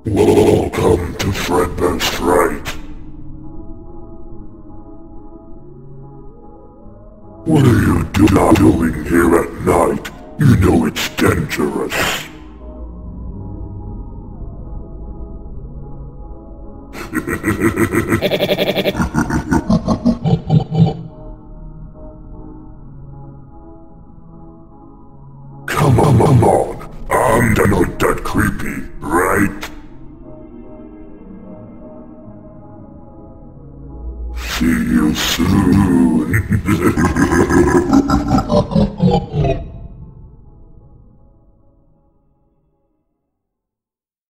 Welcome to Fredbear's Fright. What are you doing here at night? You know it's dangerous. Come on. I'm not that creepy, right? See you soon.